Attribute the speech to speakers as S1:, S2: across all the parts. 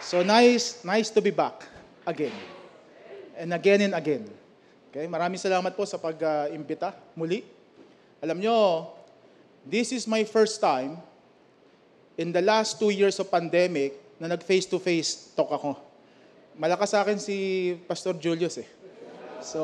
S1: So nice to be back again. And again and again. Okay, maraming salamat po sa pag-imbita muli. Alam nyo, this is my first time in the last 2 years of pandemic na nag-face-to-face talk ako. Malakas sa akin si Pastor Julius eh. So,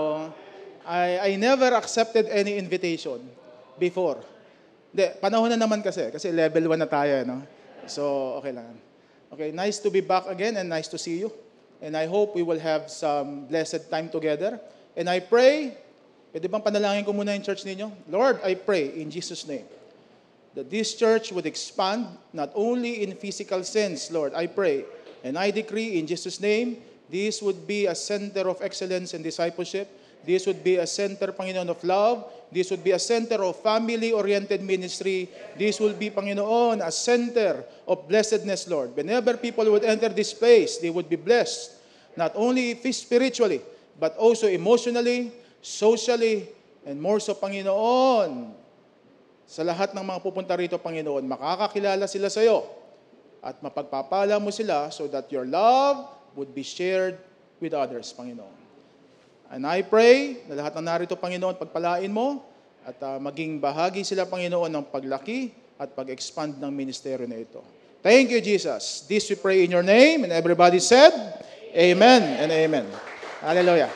S1: I never accepted any invitation before. Panahon na naman kasi level 1 na tayo, no? So, okay lang. Okay, nice to be back again and nice to see you. And I hope we will have some blessed time together. And I pray, pwede bang panalangin ko muna yung church ninyo? Lord, I pray in Jesus' name that this church would expand not only in physical sense, Lord, I pray. And I decree in Jesus' name, this would be a center of excellence and discipleship. This would be a center, Panginoon, of love. This would be a center of family-oriented ministry. This will be, Panginoon, a center of blessedness, Lord. Whenever people would enter this place, they would be blessed, not only spiritually, but also emotionally, socially, and more so, Panginoon, sa lahat ng mga pupunta rito, Panginoon, makakakilala sila sa iyo at mapagpapala mo sila so that your love would be shared with others, Panginoon. And I pray na lahat ng narito, Panginoon, pagpalain mo at maging bahagi sila, Panginoon, ng paglaki at pag-expand ng ministeryo na ito. Thank you, Jesus. This we pray in your name, and everybody said, Amen and Amen. Hallelujah.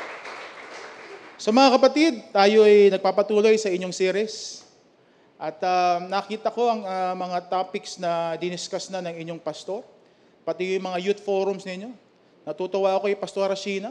S1: So mga kapatid, tayo ay nagpapatuloy sa inyong series. At nakita ko ang mga topics na diniscuss na ng inyong pastor, pati yung mga youth forums ninyo. Natutuwa ako kay Pastor Rashina.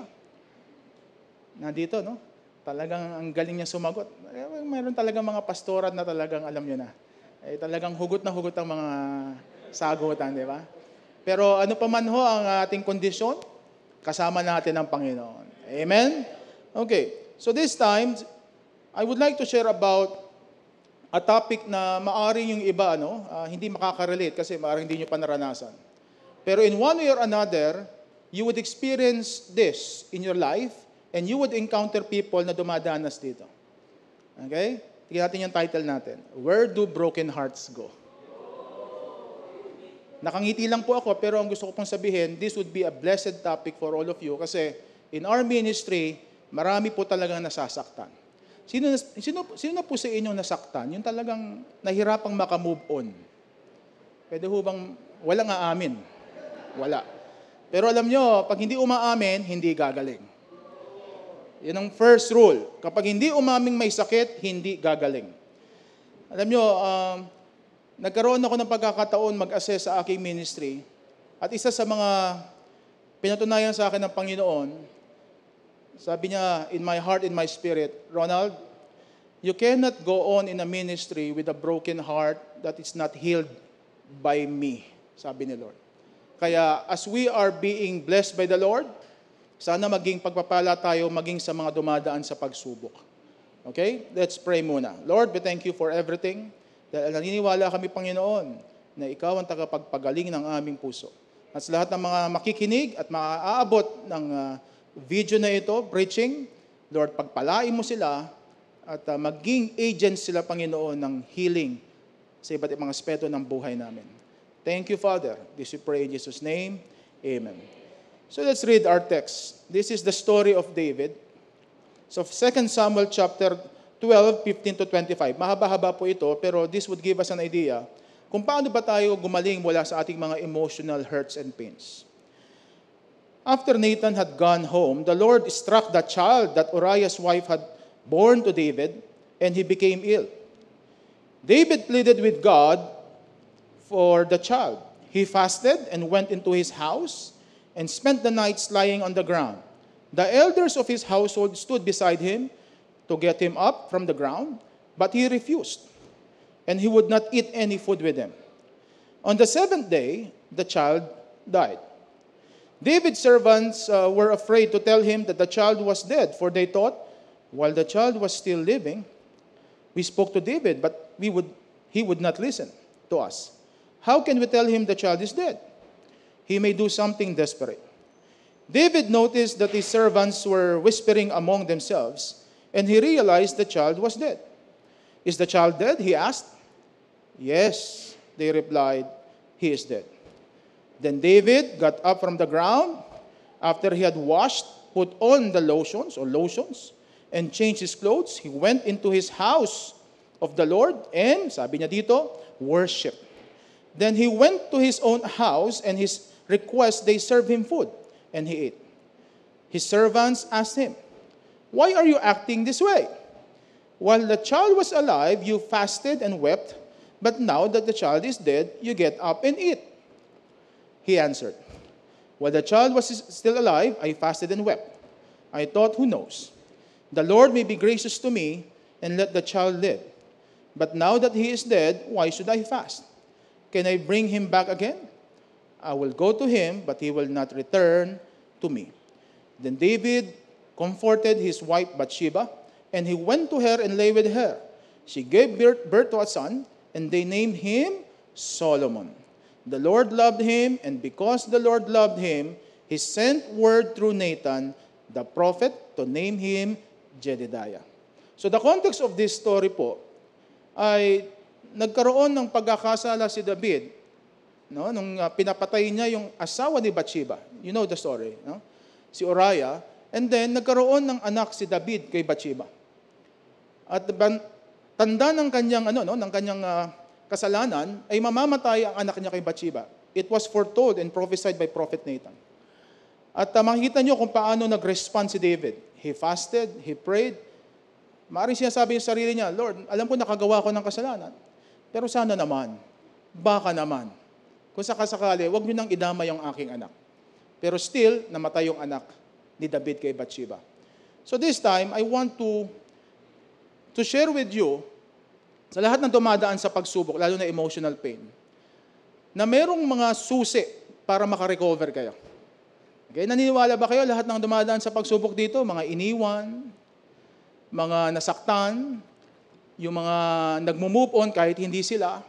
S1: Nandito, no? Talagang ang galing niya sumagot. Mayroon talagang mga pastorat na talagang alam niyo na. Talagang hugot na hugot ang mga sagutan, di ba? Pero ano pa man ho ang ating kondisyon, kasama natin ang Panginoon. Amen? Okay. So this time, I would like to share about a topic na maaring yung iba, hindi makaka-relate kasi maaring hindi nyo pa naranasan. Pero in one way or another, you would experience this in your life and you would encounter people na dumadanas dito. Okay? Tignan natin yung title natin. Where do broken hearts go? Nakangiti lang po ako, pero ang gusto ko pong sabihin, this would be a blessed topic for all of you kasi in our ministry, marami po talagang nasasaktan. Sino po sa inyo nasaktan? Yung talagang nahirapang makamove on. Pwede ho bang walang aamin? Wala. Pero alam nyo, pag hindi umaamin, hindi gagaling. Yan ang first rule. Kapag hindi umaming may sakit, hindi gagaling. Alam nyo, nagkaroon ako ng pagkakataon mag-assess sa aking ministry at isa sa mga pinatunayan sa akin ng Panginoon, sabi niya, in my heart, in my spirit, Ronald, you cannot go on in a ministry with a broken heart that is not healed by me, sabi ni Lord. Kaya as we are being blessed by the Lord, sana maging pagpapala tayo maging sa mga dumadaan sa pagsubok. Okay? Let's pray muna. Lord, we thank you for everything. Dahil naniniwala kami, Panginoon, na ikaw ang tagapagpagaling ng aming puso. At sa lahat ng mga makikinig at maaabot ng video na ito, preaching, Lord, pagpalain mo sila at maging agents sila, Panginoon, ng healing sa iba't ibang aspeto ng buhay namin. Thank you, Father. This we pray in Jesus' name. Amen. So let's read our text. This is the story of David. So 2 Samuel chapter 12, 15 to 25. Mahaba-haba po ito, pero this would give us an idea kung paano ba tayo gumaling mula sa ating mga emotional hurts and pains. After Nathan had gone home, the Lord struck the child that Uriah's wife had born to David, and he became ill. David pleaded with God for the child. He fasted and went into his house and spent the nights lying on the ground. The elders of his household stood beside him to get him up from the ground, but he refused, and he would not eat any food with them. On the 7th day, the child died. David's servants were afraid to tell him that the child was dead, for they thought, while the child was still living, we spoke to David, but he would not listen to us. How can we tell him the child is dead? He may do something desperate. David noticed that his servants were whispering among themselves, and he realized the child was dead. Is the child dead? He asked. Yes, they replied, he is dead. Then David got up from the ground after he had washed, put on the lotions, and changed his clothes. He went into his house of the Lord and, sabi niya dito, worship. Then he went to his own house, and his request, they served him food, and he ate. His servants asked him, "Why are you acting this way? While the child was alive, you fasted and wept, but now that the child is dead, you get up and eat." He answered, "While the child was still alive, I fasted and wept. I thought, who knows? The Lord may be gracious to me and let the child live. But now that he is dead, why should I fast? Can I bring him back again? I will go to him, but he will not return to me." Then David comforted his wife Bathsheba, and he went to her and lay with her. She gave birth to a son, and they named him Solomon. The Lord loved him, and because the Lord loved him, he sent word through Nathan, the prophet, to name him Jedidiah. So the context of this story po ay nagkaroon ng pagkakasala si David, no, nung pinapatay niya yung asawa ni Bathsheba. You know the story, no? Si Uriah, and then nagkaroon ng anak si David kay Bathsheba. At tanda ng kanyang kasalanan ay mamamatay ang anak niya kay Bathsheba. It was foretold and prophesied by Prophet Nathan. At makikita niyo kung paano nag-respond si David. He fasted, he prayed. Maaaring sinasabi yung sarili niya, "Lord, alam ko nakagawa ko ng kasalanan. Pero sana naman, baka naman. Kung sakasakali, huwag niyo nang idama yung aking anak." Pero still, namatay yung anak ni David kay Bathsheba. So this time, I want to share with you, sa lahat ng dumadaan sa pagsubok, lalo na emotional pain, na merong mga susi para makarecover kayo. Okay? Naniniwala ba kayo lahat ng dumadaan sa pagsubok dito? Mga iniwan, mga nasaktan, yung mga nagmo-move on kahit hindi sila,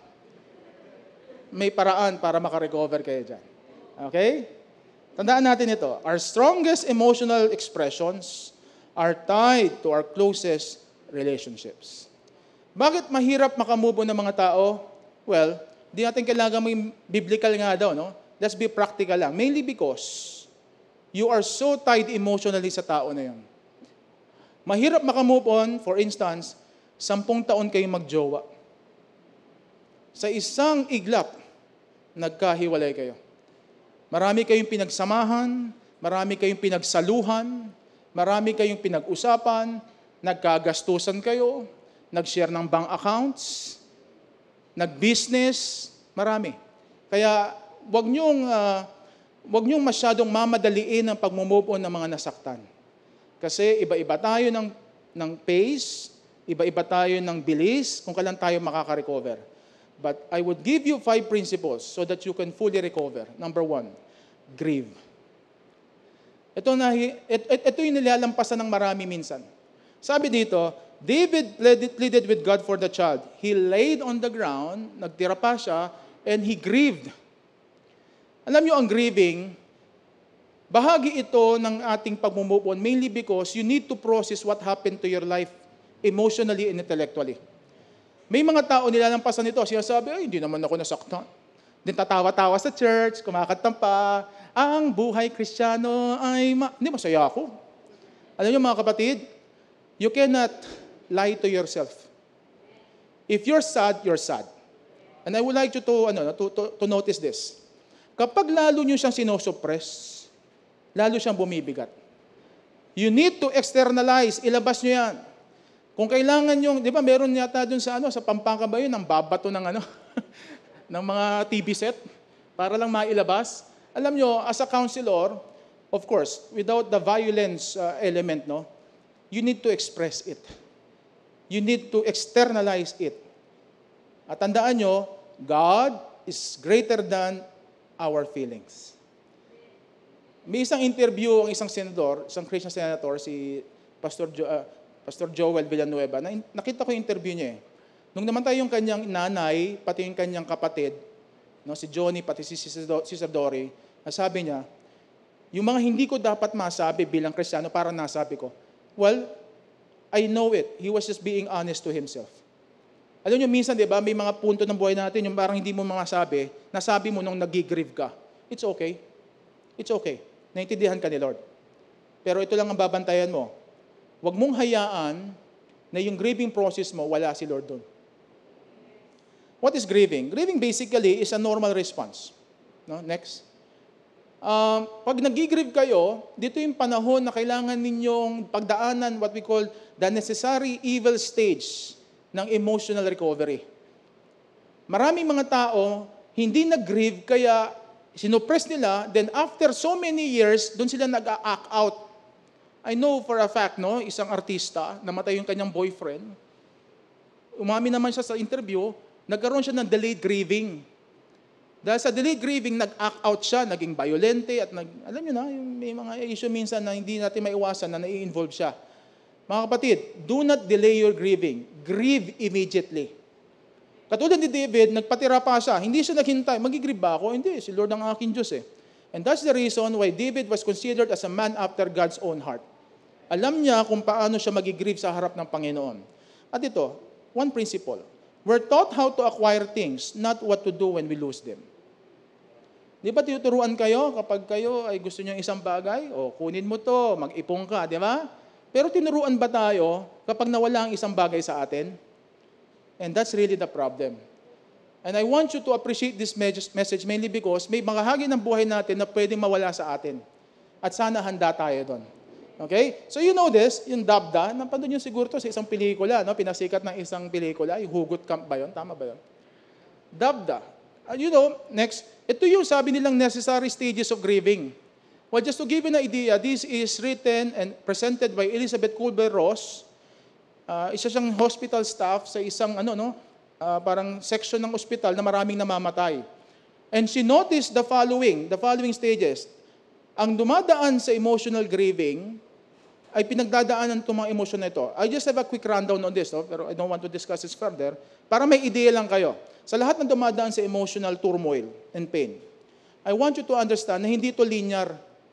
S1: may paraan para makarecover kayo dyan. Okay? Tandaan natin ito. Our strongest emotional expressions are tied to our closest relationships. Bakit mahirap makamove on ng mga tao? Well, di natin kailangan may biblical nga daw, no? Let's be practical lang. Mainly because you are so tied emotionally sa tao na yun. Mahirap makamove on, for instance, 10 taon kayong magjowa. Sa isang iglap, nagkahiwalay kayo. Marami kayong pinagsamahan, marami kayong pinagsaluhan, marami kayong pinag-usapan, nagkagastusan kayo, nag-share ng bank accounts, nag-business, marami. Kaya wag niyong masyadong mamadaliin ang pag-move on ng mga nasaktan. Kasi iba-iba tayo ng pace, iba-iba tayo ng bilis kung kailan tayo makaka-recover. But I would give you 5 principles so that you can fully recover. Number 1, grieve. Ito yung nilalampasan ng marami minsan. Sabi dito, David pleaded with God for the child. He laid on the ground, nagtira pa siya, and he grieved. Alam niyo, ang grieving, bahagi ito ng ating pag-move on, mainly because you need to process what happened to your life emotionally and intellectually. May mga tao nilalampasan nito, sinasabi, "Ay, hindi naman ako nasaktan." Then tatawa-tawa sa church, kumakanta pa, "Ang buhay Kristiyano ay hindi, masaya ako." Alam niyo mga kapatid, you cannot lie to yourself. If you're sad, you're sad. And I would like you to notice this. Kapag lalo niyo siyang sinosuppress, lalo siyang bumibigat. You need to externalize, ilabas niyo yan. Kung kailangan yung, di ba meron yata dun sa Pampanga ba yun, ang babato ng ng mga TV set, para lang mailabas. Alam nyo, as a counselor, of course, without the violence element, no, you need to express it. You need to externalize it. At tandaan nyo, God is greater than our feelings. May isang interview ang isang senador, isang Christian senator, si Pastor Joel Villanueva. Nakita ko yung interview niya eh. Nung namatay yung kanyang nanay, pati yung kanyang kapatid, no, si Johnny, pati si Dory, sabi niya, yung mga hindi ko dapat masabi bilang Kristiyano, para nasabi ko. Well, I know it. He was just being honest to himself. Alam niyo, minsan, di ba, may mga punto ng buhay natin, yung parang hindi mo masabi, nasabi mo nung nag-grieve ka. it's okay. It's okay. Naintindihan ka ni Lord. Pero ito lang ang babantayan mo. Huwag mong hayaan na yung grieving process mo, wala si Lord doon. What is grieving? Grieving basically is a normal response. No? Next. Pag nag-grieve kayo, dito yung panahon na kailangan ninyong pagdaanan what we call the necessary evil stage ng emotional recovery. Maraming mga tao, hindi nag-grieve kaya sinupress nila, then after so many years, doon sila nag-act out. I know for a fact, no, isang artista, namatay yung kanyang boyfriend, umamin naman siya sa interview, nagkaroon siya ng delayed grieving. Dahil sa delayed grieving, nag-act out siya, naging violente, at alam nyo na, yung may mga issue minsan na hindi natin maiwasan na nai-involve siya. Mga kapatid, do not delay your grieving. Grieve immediately. Katulad ni David, nagpatira pa siya, hindi siya naghintay, mag-grieve ba ako? Hindi, si Lord ang aking Diyos eh. And that's the reason why David was considered as a man after God's own heart. Alam niya kung paano siya mag-grieve sa harap ng Panginoon. At ito, one principle. We're taught how to acquire things, not what to do when we lose them. Di ba tinuturuan kayo kapag kayo ay gusto niyo isang bagay? O kunin mo to, mag-ipon ka, di ba? Pero tinuruan ba tayo kapag nawala ang isang bagay sa atin? And that's really the problem. And I want you to appreciate this message mainly because may mga hagi ng buhay natin na pwedeng mawala sa atin. At sana handa tayo doon. Okay? So you know this, yung Dabda, napanood nyo siguro to sa isang pelikula, no? Pinasikat ng isang pelikula, yung Hugot Camp ba yun? Tama ba yun? Dabda. You know, next, ito yung sabi nilang necessary stages of grieving. Well, just to give you an idea, this is written and presented by Elizabeth Kubler-Ross. Isa siyang hospital staff sa isang parang section ng ospital na maraming namamatay. And she noticed the following stages. Ang dumadaan sa emotional grieving ay pinagdadaanan itong mga emosyon na ito. I just have a quick rundown on this, no? Pero I don't want to discuss this further. Para may ideya lang kayo. Sa lahat ng dumadaan sa emotional turmoil and pain, I want you to understand na hindi ito linear.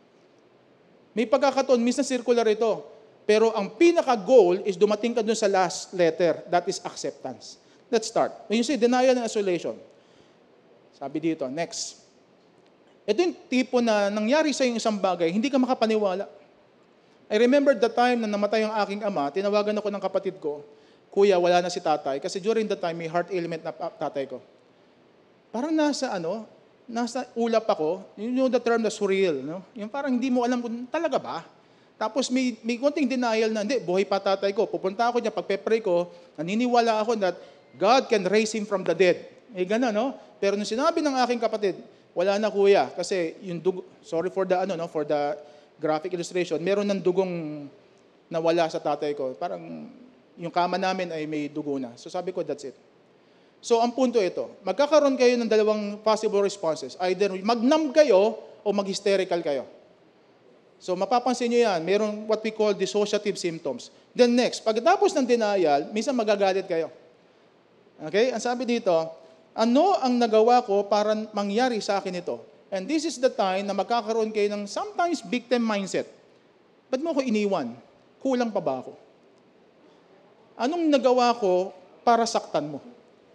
S1: May pagkakataon, minsan circular ito. Pero ang pinaka-goal is dumating ka dun sa last letter. That is acceptance. Let's start. When you say denial and isolation, sabi dito, next. Ito yung tipo na nangyari sa yung isang bagay, hindi ka makapaniwala. I remember the time na namatay ang aking ama, tinawagan ako ng kapatid ko, Kuya, wala na si tatay. Kasi during that time, may heart ailment na tatay ko. Parang nasa ulap ako, you know the term na surreal, no? Yung parang hindi mo alam kung talaga ba? Tapos may konting denial na, hindi, buhay pa tatay ko. Pupunta ako niya, pagpe-pray ko, naniniwala ako that God can raise him from the dead. Gano'n, no? Pero nung sinabi ng aking kapatid, wala na kuya, kasi yung dugo, sorry for the for the graphic illustration, meron ng dugong nawala sa tatay ko. Parang yung kama namin ay may dugo na. So sabi ko, that's it. So ang punto ito, magkakaroon kayo ng dalawang possible responses. Either mag-numb kayo o mag-hysterical kayo. So mapapansin nyo yan, mayroong what we call dissociative symptoms. Then next, pagkatapos ng denial, minsan magagalit kayo. Okay? Ang sabi dito, ano ang nagawa ko para mangyari sa akin ito? And this is the time na magkakaroon kayo ng sometimes victim mindset. Ba't mo ako iniwan? Kulang pa ba ako? Anong nagawa ko para saktan mo?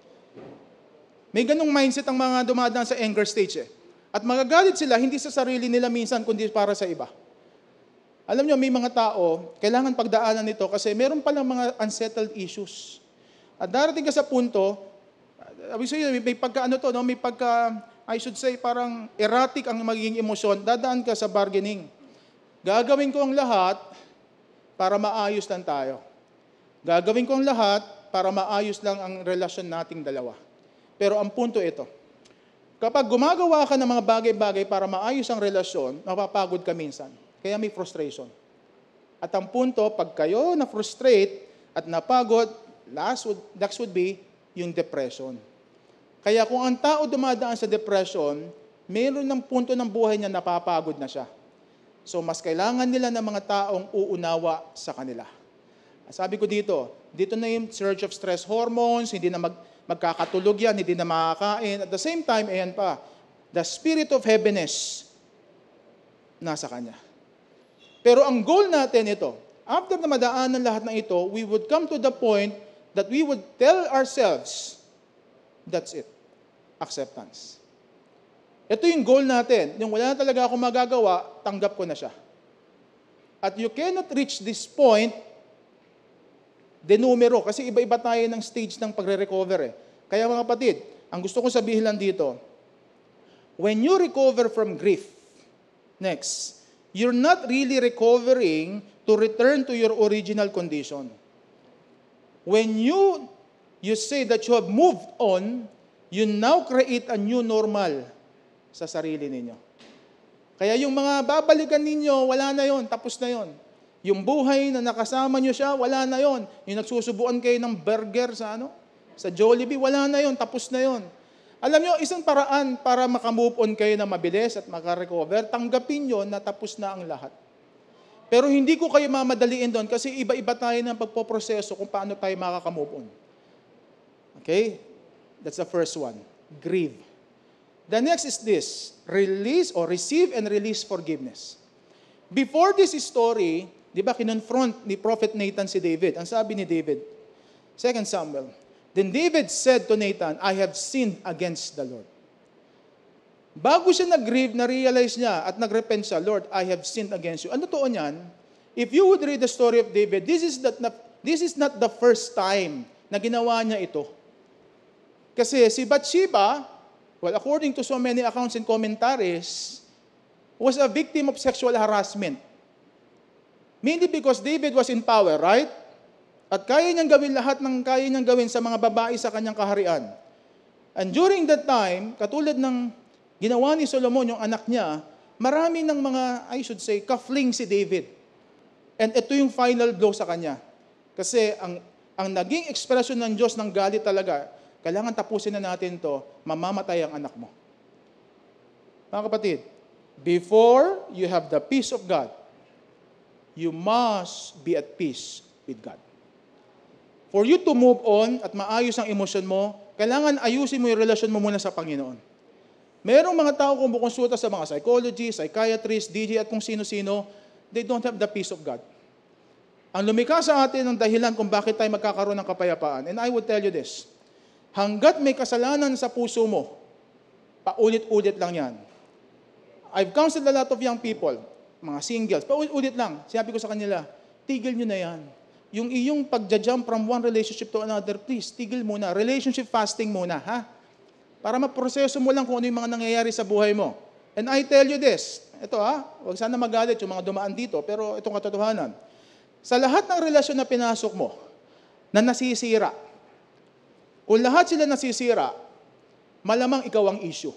S1: May ganong mindset ang mga dumadaan sa anger stage eh. At magagalit sila, hindi sa sarili nila minsan, kundi para sa iba. Alam nyo, may mga tao, kailangan pagdaanan nito kasi meron palang mga unsettled issues. At darating ka sa punto, may pagka I should say, parang erratic ang magiging emosyon, dadaan ka sa bargaining. Gagawin ko ang lahat para maayos lang tayo. Gagawin ko ang lahat para maayos lang ang relasyon nating dalawa. Pero ang punto ito, kapag gumagawa ka ng mga bagay-bagay para maayos ang relasyon, mapapagod ka minsan. Kaya may frustration. At ang punto, pag kayo na-frustrate at napagod, next would be yung depression. Kaya kung ang tao dumadaan sa depression, mayroon ng punto ng buhay niya napapagod na siya. So mas kailangan nila ng mga taong uunawa sa kanila. Sabi ko dito na yung surge of stress hormones, hindi na magkakatulog yan, hindi na makakain. At the same time, ayan pa, the spirit of heaviness nasa kanya. Pero ang goal natin ito, after na madaanan lahat ng ito, we would come to the point that we would tell ourselves, that's it. Acceptance. Ito yung goal natin. Yung wala na talaga ako magagawa, tanggap ko na siya. At you cannot reach this point de numero, kasi iba-iba tayo ng stage ng pagre-recover eh. Kaya mga kapatid, ang gusto ko sabihin lang dito, when you recover from grief, next, you're not really recovering to return to your original condition. When you say that you have moved on, you now create a new normal sa sarili ninyo. Kaya yung mga babalikan ninyo, wala na yon, tapos na yon. Yung buhay na nakasama nyo siya, wala na yon. Yung nagsusubuan kayo ng burger sa Jollibee, wala na yon, tapos na yon. Alam nyo, isang paraan para makamove on kayo na mabilis at makarecover, tanggapin nyo na tapos na ang lahat. Pero hindi ko kayo mamadaliin doon kasi iba-iba tayo ng pagpoproseso kung paano tayo makakamove on. Okay? That's the first one. Grieve. The next is this, release or receive and release forgiveness. Before this story, di ba kinonfront ni Prophet Nathan si David? Ang sabi ni David, 2 Samuel, then David said to Nathan, I have sinned against the Lord. Bago siya nag-grieve, na-realize niya at nag-repent siya, Lord, I have sinned against you. Ano totoo niyan? If you would read the story of David, this is not the first time na ginawa niya ito. Kasi si Bathsheba, well, according to so many accounts and commentaries, was a victim of sexual harassment. Mainly because David was in power, right? At kaya niyang gawin lahat ng kaya niyang gawin sa mga babae sa kanyang kaharian. And during that time, katulad ng ginawa ni Solomon, yung anak niya, marami ng mga, I should say, kafling si David. And ito yung final blow sa kanya. Kasi ang naging ekspresyon ng Diyos ng galit talaga, kailangan tapusin na natin to, mamamatay ang anak mo. Mga kapatid, before you have the peace of God, you must be at peace with God. For you to move on at maayos ang emosyon mo, kailangan ayusin mo yung relasyon mo muna sa Panginoon. Merong mga tao kung bukonsulta sa mga psychologists, psychiatrists, DJ at kung sino-sino, they don't have the peace of God. Ang lumikha sa atin ang dahilan kung bakit tayo magkakaroon ng kapayapaan. And I would tell you this, hanggat may kasalanan sa puso mo, paulit-ulit lang yan. I've counseled a lot of young people, mga singles, paulit-ulit lang. Sinabi ko sa kanila, tigil nyo na yan. Yung iyong pagja-jump from one relationship to another, please, tigil muna. Relationship fasting muna, ha? Para maproseso mo lang kung ano yung mga nangyayari sa buhay mo. And I tell you this, ito huwag sana magalit yung mga dumaan dito, pero itong katotohanan. Sa lahat ng relasyon na pinasok mo, na nasisira, kung lahat sila nasisira, malamang ikaw ang issue.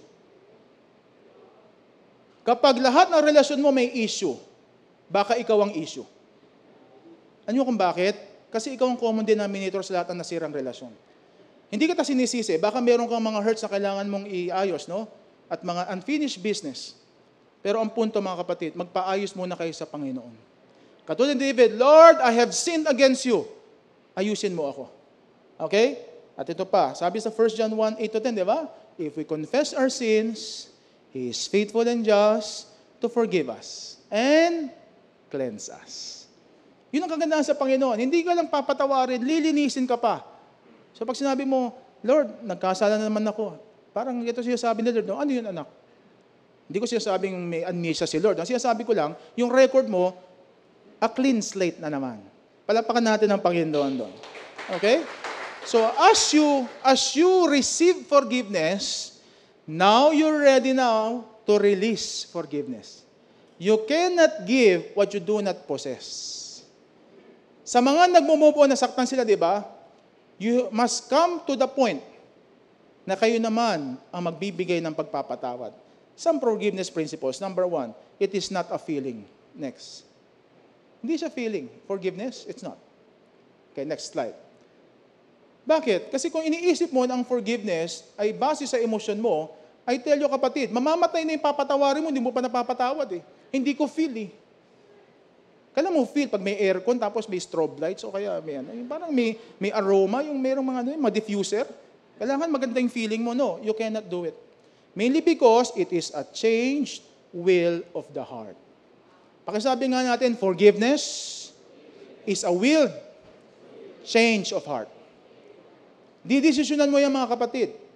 S1: Kapag lahat ng relasyon mo may issue, baka ikaw ang issue. Ano kung bakit? Kasi ikaw ang common denominator sa lahat ng nasirang relasyon. Hindi kita sinisisi, baka meron kang mga hurts na kailangan mong iayos, no? At mga unfinished business. Pero ang punto, mga kapatid, magpaayos muna kayo sa Panginoon. Katulad ni David, Lord, I have sinned against you. Ayusin mo ako. Okay? At ito pa, sabi sa 1 John 1:8-10, di ba? If we confess our sins, He is faithful and just to forgive us and cleanse us. Yun ang kagandahan sa Panginoon. Hindi ka lang papatawarin, lilinisin ka pa. So pag sinabi mo, Lord, nagkasala na naman ako. Parang ito siya sabi ni Lord, no? Ano yun anak? Hindi ko sinasabing may amnesia si Lord. Ang sinasabi ko lang, yung record mo, a clean slate na naman. Palapakan natin ang Panginoon doon. Okay? So as you receive forgiveness, now you're ready now to release forgiveness. You cannot give what you do not possess. Sa mga nagmo-move on, nasaktan sila, di ba? You must come to the point na kayo naman ang magbibigay ng pagpapatawad. Some forgiveness principles. Number 1, it is not a feeling. Next. Hindi siya feeling. Forgiveness, it's not. Okay, next slide. Bakit? Kasi kung iniisip mo na ang forgiveness ay base sa emosyon mo, I tell you kapatid, mamamatay na yung papatawarin mo, hindi mo pa napapatawad eh. Hindi ko feel eh. Kailan mo feel pag may aircon tapos may strobe lights o kaya may parang may aroma, yung merong mga diffuser. Kailangan maganda yung feeling mo, no? You cannot do it. Mainly because it is a changed will of the heart. Pakisabi nga natin, forgiveness is a will change of heart. Didesisyonan mo yan mga kapatid.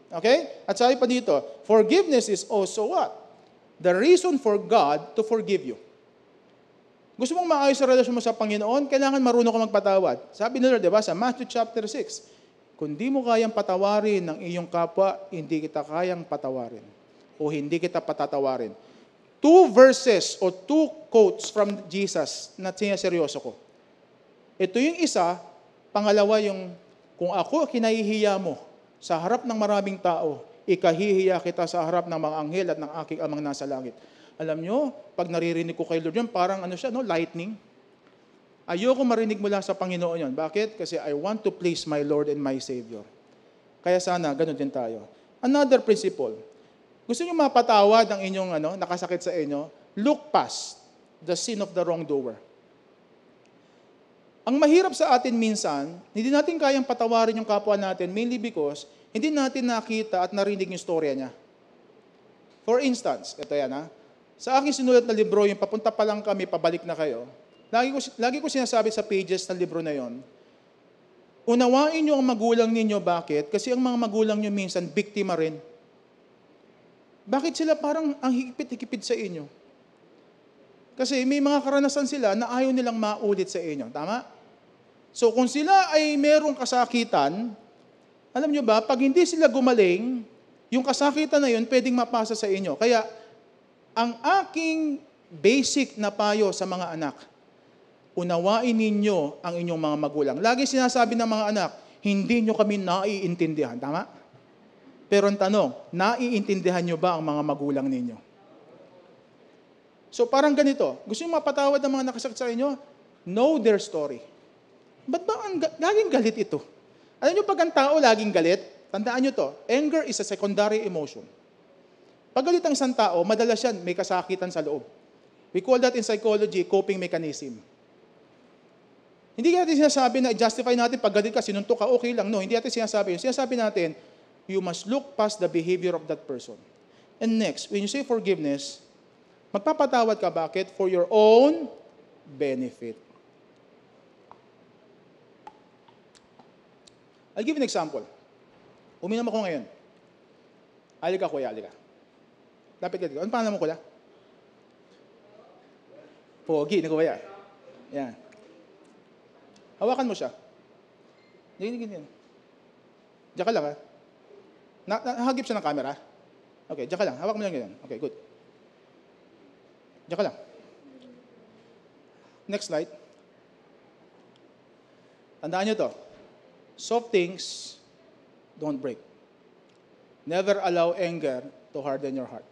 S1: Okay? At sabi pa dito, forgiveness is also what? The reason for God to forgive you. Gusto mong maayos sa relasyon mo sa Panginoon, kailangan marunong ka magpatawad. Sabi ni Lord, di ba, sa Matthew chapter 6, kung di mo kayang patawarin ng iyong kapwa, hindi kita kayang patawarin. O hindi kita patatawarin. 2 verses o 2 quotes from Jesus na sinaseryoso ko. Ito yung isa, pangalawa yung, kung ako kinahihiya mo sa harap ng maraming tao, ikahihiya kita sa harap ng mga anghel at ng aking amang nasa langit. Alam nyo, pag naririnig ko kay Lord yun, parang lightning. Ayoko marinig mula sa Panginoon yun. Bakit? Kasi I want to please my Lord and my Savior. Kaya sana, ganun din tayo. Another principle. Gusto nyo mapatawad ang inyong nakasakit sa inyo? Look past the sin of the wrongdoer. Ang mahirap sa atin minsan, hindi natin kayang patawarin yung kapwa natin, mainly because hindi natin nakita at narinig yung storya niya. For instance, ito yan sa aking sinulat na libro, yung papunta pa lang kami, pabalik na kayo, lagi ko sinasabi sa pages ng libro na yon, unawain nyo ang magulang ninyo. Bakit? Kasi ang mga magulang nyo minsan, biktima rin. Bakit sila parang ang higpit-higpit sa inyo? Kasi may mga karanasan sila na ayaw nilang maulit sa inyo. Tama? So kung sila ay merong kasakitan, alam nyo ba, pag hindi sila gumaling, yung kasakitan na yun pwedeng mapasa sa inyo. Kaya, ang aking basic na payo sa mga anak, unawain ninyo ang inyong mga magulang. Lagi sinasabi ng mga anak, hindi nyo kami naiintindihan. Tama? Pero ang tanong, naiintindihan nyo ba ang mga magulang ninyo? So parang ganito, gusto nyo mapatawad ang mga nakasakit sa inyo? Know their story. Ba't ba laging galit ito? Alam nyo, pag ang tao laging galit, tandaan nyo to, anger is a secondary emotion. Pag galit ang isang tao, madalas yan, may kasakitan sa loob. We call that in psychology, coping mechanism. Hindi natin sinasabi na i-justify natin pag galit ka, sinuntok ka, okay lang. No, hindi natin sinasabi yun. Sinasabi natin, you must look past the behavior of that person. And next, when you say forgiveness, magpapatawad ka. Bakit? For your own benefit. I'll give you an example. Uminom ako ngayon. Halika, kuya, halika. Lapit ka dito. Ano pangalan mo, kuya? Pogi, ni kuya. Yan. Hawakan mo siya. Ganyan. Diyan ka lang, ha? Nahagip siya ng camera. Okay, diyan ka lang. Hawak mo lang ganyan. Okay, good. Diyan ka lang. Next slide. Tandaan nyo to. Soft things don't break. Never allow anger to harden your heart.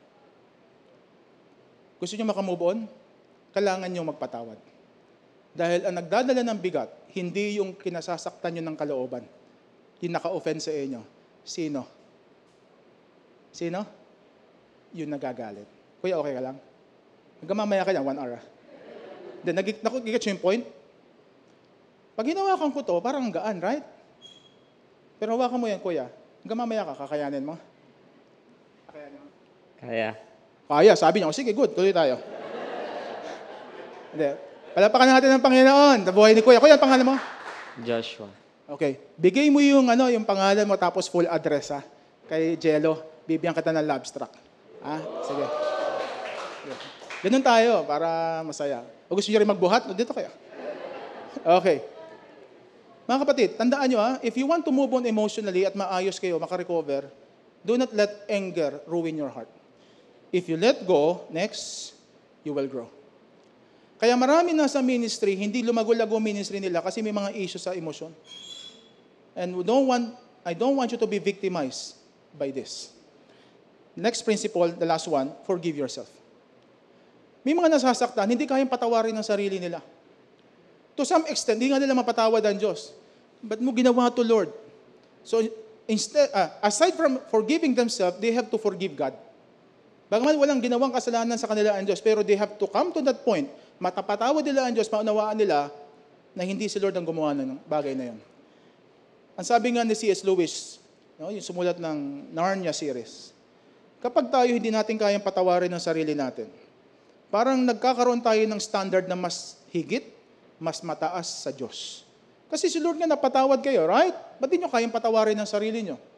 S1: Gusto nyo makamove on? Kailangan nyo magpatawad. Dahil ang nagdadala ng bigat, hindi yung kinasasaktan nyo ng kalooban. Yung naka-offend sa inyo. Sino? Sino? Yung nagagalit. Kuya, okay ka lang? Hanggang mamaya ka yan, 1 hour. Then, nag-get yung point? Pag hinawakan ko to, parang gaan, right? Pero hawakan mo yan, kuya. Hanggang mamaya ka, kakayanin mo? Kakayanin mo?
S2: Kaya.
S1: Kaya, sabi niya, sige, good, tuloy tayo. Hindi. Palapakan natin ng Panginoon. Nabuhay ni kuya. Kuya, ang pangalan mo?
S2: Joshua.
S1: Okay. Bigay mo yung pangalan mo tapos full address, ha? Kay Jello, bibigyan kita ng love struck. Ha? Sige. Ganun tayo para masaya. O gusto niyo rin magbuhat? Dito kayo. Okay. Mga kapatid, tandaan nyo, if you want to move on emotionally at maayos kayo, makarecover, do not let anger ruin your heart. If you let go, next, you will grow. Kaya marami na sa ministry, hindi lumago-lago ministry nila kasi may mga issues sa emosyon. And I don't want you to be victimized by this. Next principle, the last one, forgive yourself. May mga nasasaktan, hindi kayang patawarin ng sarili nila. To some extent, hindi nga nila mapatawad ang Diyos. Ba't mo ginawa to, Lord? So, aside from forgiving themselves, they have to forgive God. Bagaman walang ginawang kasalanan sa kanila ang Diyos, pero they have to come to that point, matapatawad nila ang Diyos, maunawaan nila na hindi si Lord ang gumawa ng bagay na yun. Ang sabi nga ni C.S. Lewis, yung sumulat ng Narnia series, kapag tayo hindi natin kayang patawarin ng sarili natin, parang nagkakaroon tayo ng standard na mas higit, mas mataas sa Diyos. Kasi si Lord nga napatawad kayo, right? Ba't di nyo kayang patawarin ng sarili nyo?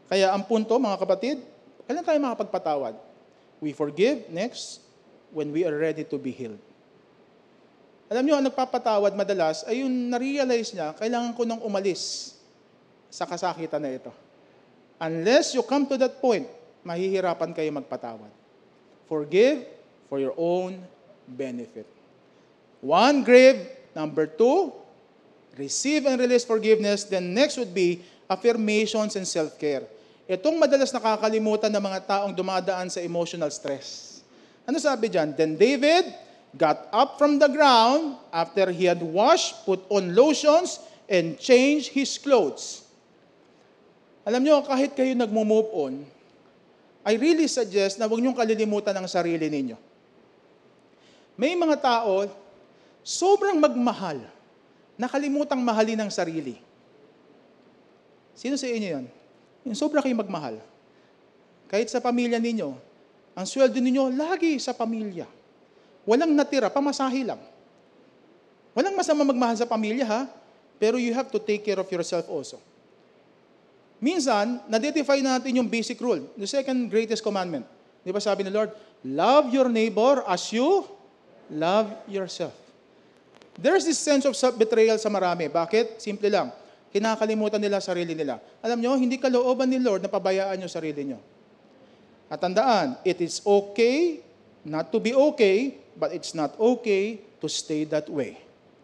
S1: Kaya ang punto, mga kapatid, kailan tayo makapagpatawad? We forgive, next, when we are ready to be healed. Alam nyo, ang nagpapatawad madalas ay yung na-realize niya, kailangan ko nang umalis sa kasakitan na ito. Unless you come to that point, mahihirapan kayo magpatawad. Forgive for your own benefit. One, grave. Number two, receive and release forgiveness. Then next would be affirmations and self-care. Itong madalas nakakalimutan ng mga taong dumadaan sa emotional stress. Ano sabi dyan? Then David got up from the ground after he had washed, put on lotions, and changed his clothes. Alam nyo, kahit kayo nagmo-move on, I really suggest na huwag niyong kalilimutan ang sarili ninyo. May mga tao, sobrang magmahal, nakalimutang mahalin ang sarili. Sino sa inyo yun? Yung sobra kayo magmahal. Kahit sa pamilya ninyo, ang sweldo ninyo lagi sa pamilya. Walang natira, pamasahe lang. Walang masama magmahal sa pamilya, ha? Pero you have to take care of yourself also. Minsan, na-define natin yung basic rule, the second greatest commandment. Di ba sabi ni Lord, love your neighbor as you love yourself. There's this sense of self-betrayal sa marami. Bakit? Simple lang. Kinakalimutan nila sarili nila. Alam nyo, hindi kalooban ni Lord na pabayaan yung sarili nyo. At tandaan, it is okay not to be okay, but it's not okay to stay that way.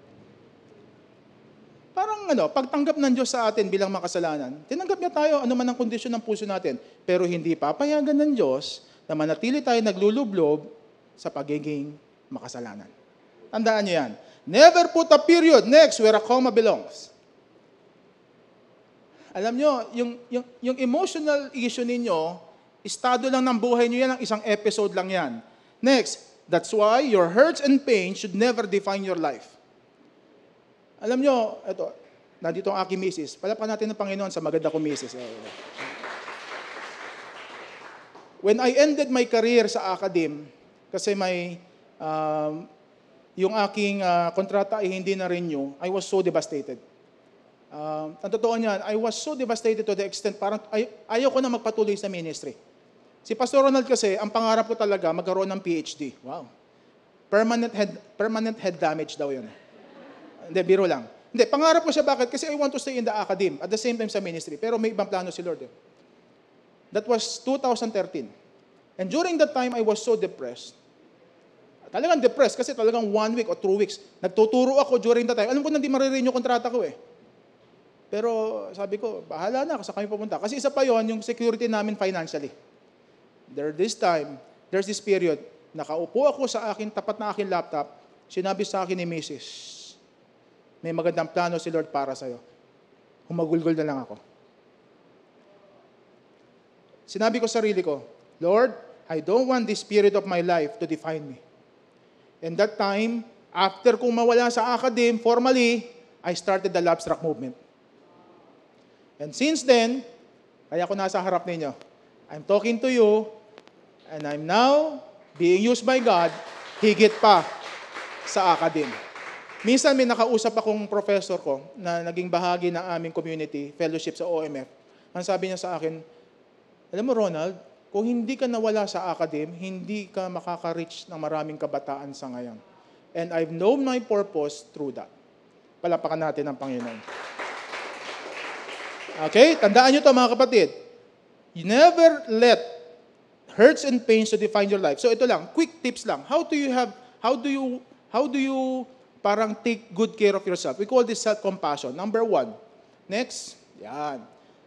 S1: Parang pagtanggap ng Diyos sa atin bilang makasalanan, tinanggap niya tayo ano man ang kondisyon ng puso natin, pero hindi papayagan ng Diyos na manatili tayo naglulublob sa pagiging makasalanan. Tandaan niyo yan. Never put a period next where a comma belongs. Alam nyo, yung emotional issue ninyo, estado lang ng buhay nyo yan, ang isang episode lang yan. Next, that's why your hurts and pains should never define your life. Alam nyo, ito, nandito ang aking misis. Palapakan natin ng Panginoon sa maganda kong misis. When I ended my career sa academe, kasi yung aking kontrata ay hindi na-renew, I was so devastated. Ang totoo niyan, I was so devastated to the extent, parang ayaw ko na magpatuloy sa ministry. Si Pastor Ronald kasi, ang pangarap ko talaga, magkaroon ng PhD. Wow. Permanent head damage daw yun. Hindi, biro lang. Hindi, pangarap ko siya bakit? Kasi I want to stay in the academe, at the same time sa ministry. Pero may ibang plano si Lord. That was 2013. And during that time, I was so depressed. Talagang depressed kasi talagang 1 week or 2 weeks. Nagtuturo ako during that time. Alam ko na hindi maririn yung kontrata ko eh. Pero sabi ko, bahala na, saan kami pupunta. Kasi isa pa yon yung security namin financially. There's this period, nakaupo ako sa akin, tapat na aking laptop, sinabi sa akin ni Mrs., may magandang plano si Lord para sa'yo. Humagulgol na lang ako. Sinabi ko sa sarili ko, Lord, I don't want this period of my life to define me. And that time, after kong mawala sa academe, formally, I started the Love Struck movement. And since then, kaya ako nasa harap ninyo, I'm talking to you, and I'm now being used by God, higit pa sa academe. Minsan may nakausap akong professor ko na naging bahagi ng aming community, fellowship sa OMF. Ang sabi niya sa akin, alam mo Ronald, kung hindi ka nawala sa academe, hindi ka makaka-reach ng maraming kabataan sa ngayon. And I've known my purpose through that. Palapakan natin ang Panginoon. Okay? Tandaan nyo ito mga kapatid. You never let hurts and pains to define your life. So ito lang, quick tips lang. How do you parang take good care of yourself? We call this self-compassion. Number 1. Next. Yan.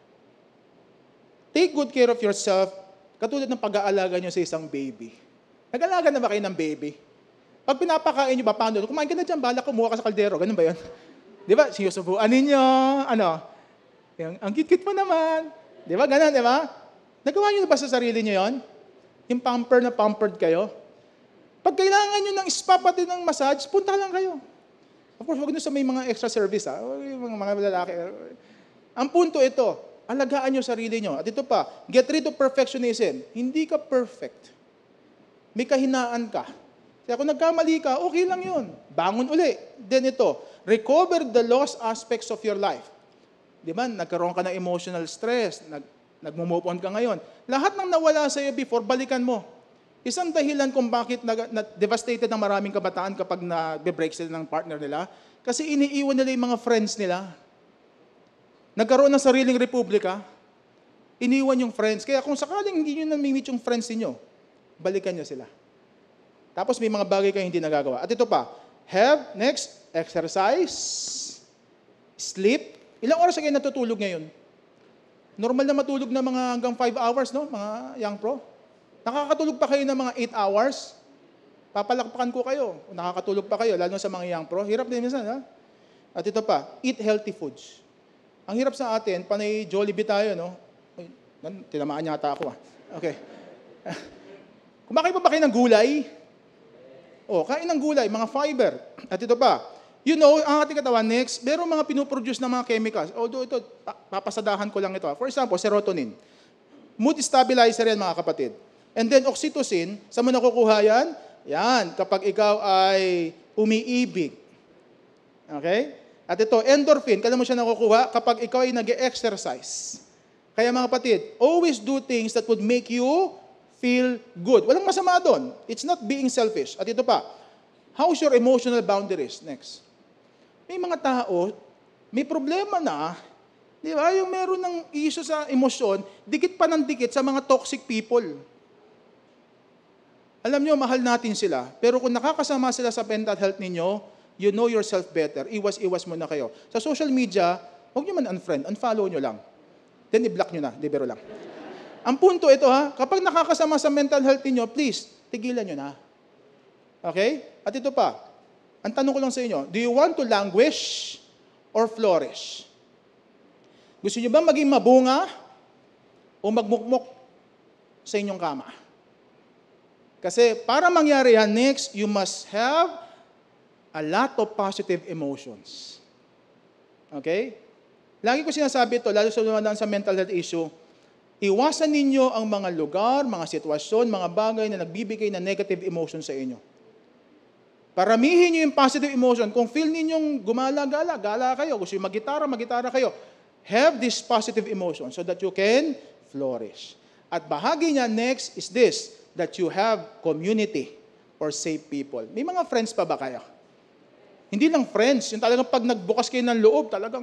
S1: Take good care of yourself katulad ng pag-aalaga nyo sa isang baby. Nag-alaga na ba kayo ng baby? Pag pinapakain nyo ba, paano? Kumain ka na dyan, bala kumuha ka sa kaldero. Ganun ba yun? Di ba? Sinusubuan ninyo. Ang cute-cute mo naman. Di ba? Ganun, di ba? Nagawa nyo na ba sa sarili nyo yun? Yung pampered kayo? Pag kailangan nyo ng spa pati ng massage, punta lang kayo. Of course, huwag nyo sa may mga extra service, yung mga lalaki. Ang punto ito, alagaan nyo sarili nyo. At ito pa, get rid of perfectionism. Hindi ka perfect. May kahinaan ka. Kaya kung nagkamali ka, okay lang yun. Bangon uli. Then ito, recover the lost aspects of your life. Di ba? Nagkaroon ka ng emotional stress, Nagmo-move on ka ngayon. Lahat ng nawala sa iyo before, balikan mo. Isang dahilan kung bakit devastated ng maraming kabataan kapag nag-break sila ng partner nila, kasi iniiwan nila yung mga friends nila. Nagkaroon ng sariling republika, iniwan yung friends. Kaya kung sakaling hindi nyo namimit yung friends niyo, balikan nyo sila. Tapos may mga bagay kayo hindi nagagawa. At ito pa, exercise, sleep. Ilang oras kayo natutulog ngayon? Normal na matulog na mga hanggang 5 hours, no? Mga young pro. Nakakatulog pa kayo ng mga 8 hours? Papalakpakan ko kayo. Nakakatulog pa kayo, lalo sa mga young pro. Hirap din minsan, ha? At ito pa, eat healthy foods. Ang hirap sa atin, panay Jollibee tayo, no? Ay, tinamaan yata ako, Okay. Kumakain pa ba kayo ng gulay? Kain ng gulay, mga fiber. At ito pa, ang ating katawan, next, merong mga pinoproduce na mga chemicals. Although ito, papasadahan ko lang ito. For example, serotonin. Mood stabilizer yan, mga kapatid. And then, oxytocin, saan mo nakukuha yan? Yan, kapag ikaw ay umiibig. Okay? At ito, endorphin, kailan mo siya nakukuha? Kapag ikaw ay nag-exercise. Kaya mga kapatid, always do things that would make you feel good. Walang masama doon. It's not being selfish. At ito pa, how's your emotional boundaries? Next. May mga tao, may problema na, di ba? Yung meron ng issue sa emosyon, dikit pa ng dikit sa mga toxic people. Alam nyo, mahal natin sila. Pero kung nakakasama sila sa mental health ninyo, you know yourself better. Iwas-iwas mo na kayo. Sa social media, huwag nyo man unfriend, unfollow nyo lang. Then i-block nyo na, di biro lang. Ang punto ito kapag nakakasama sa mental health ninyo, please, tigilan nyo na. Okay? At ito pa, ang tanong ko lang sa inyo, do you want to languish or flourish? Gusto nyo ba maging mabunga o magmukmok sa inyong kama? Kasi para mangyari yan, next, you must have a lot of positive emotions. Okay? Lagi ko sinasabi ito, lalo sa dumadaan sa mental health issue, iwasan ninyo ang mga lugar, mga sitwasyon, mga bagay na nagbibigay ng negative emotion sa inyo. Paramihin nyo yung positive emotion. Kung feel ninyong gumala-gala, gala kayo. Gusto nyo magitara kayo. Have this positive emotion so that you can flourish. At bahagi niya next is this, that you have community or safe people. May mga friends pa ba kayo? Hindi lang friends. Yung talagang pag nagbukas kayo ng loob, talagang,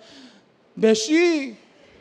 S1: Beshi!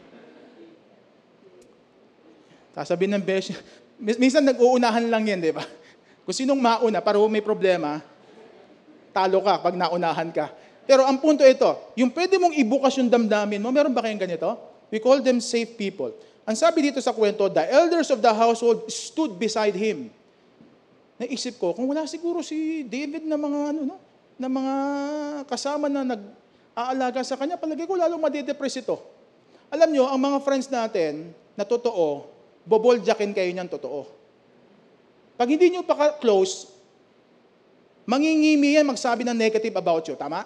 S1: Sasabihin ng Beshi. Minsan nag-uunahan lang yan, di ba? Kung sinong mauna, para may problema, talo ka pag naunahan ka. Pero ang punto ito, yung pwede mong ibukas yung damdamin mo, meron ba kayong ganito? We call them safe people. Ang sabi dito sa kwento, the elders of the household stood beside him. Naisip ko, kung wala siguro si David na mga, na mga kasama na nag-aalaga sa kanya, palagi ko lalong madidepress ito. Alam nyo, ang mga friends natin na totoo, boboljakin kayo niyan totoo. Pag hindi nyo pa close, mangingimi yan magsabi ng negative about you. Tama?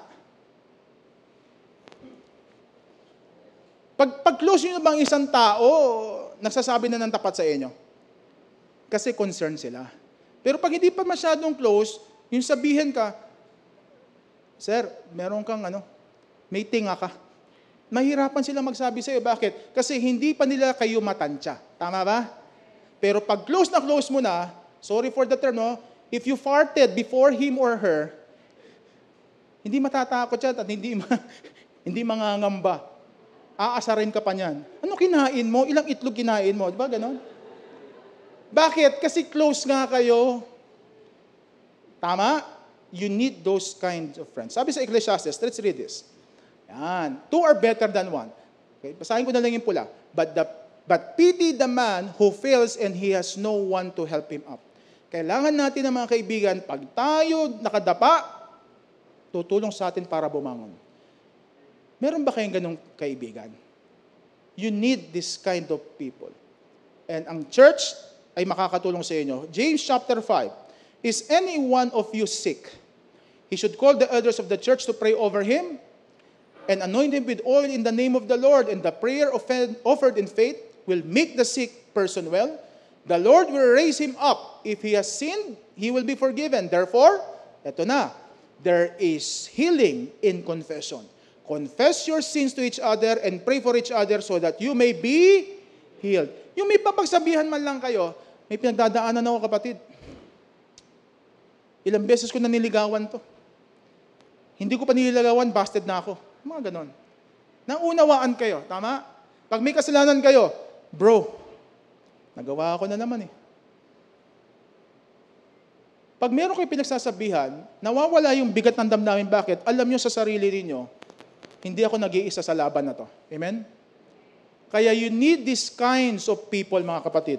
S1: Pag close nyo bang isang tao, nagsasabi na ng tapat sa inyo? Kasi concerned sila. Pero pag hindi pa masyadong close, yung sabihin ka, Sir, meron kang may tinga ka. Mahirapan sila magsabi sa iyo. Bakit? Kasi hindi pa nila kayo matansya. Tama ba? Pero pag close na close mo na, sorry for the term, if you farted before him or her, hindi matatakot siya at hindi mangangamba. Aasarin ka pa niyan. Ano kinain mo? Ilang itlog kinain mo? Di ba ganon? Bakit? Kasi close nga kayo. Tama? You need those kinds of friends. Sabi sa Ecclesiastes, let's read this. Yan. 2 are better than 1. Okay? Basahin ko na lang yung pula. But pity the man who fails and he has no one to help him up. Kailangan natin ng mga kaibigan, pag tayo nakadapa, tutulong sa atin para bumangon. Meron ba kayong ganong kaibigan? You need this kind of people. And ang church ay makakatulong sa inyo. James chapter 5. Is any one of you sick? He should call the elders of the church to pray over him and anoint him with oil in the name of the Lord, and the prayer offered in faith will make the sick person well. The Lord will raise him up. If he has sinned, he will be forgiven. Therefore, eto na, there is healing in confession. Confess your sins to each other and pray for each other so that you may be healed. Yung may papagsabihan man lang kayo, may pinagdadaanan ako, kapatid. Ilang beses ko na niligawan to. Hindi ko pa nililigawan, busted na ako. Mga ganon. Naunawaan kayo, tama? Pag may kasalanan kayo, bro, nagawa ako na naman eh. Pag meron kayo pinagsasabihan, nawawala yung bigat ng damdamin. Bakit? Alam nyo sa sarili ninyo, hindi ako nag-iisa sa laban na to. Amen? Kaya you need these kinds of people, mga kapatid.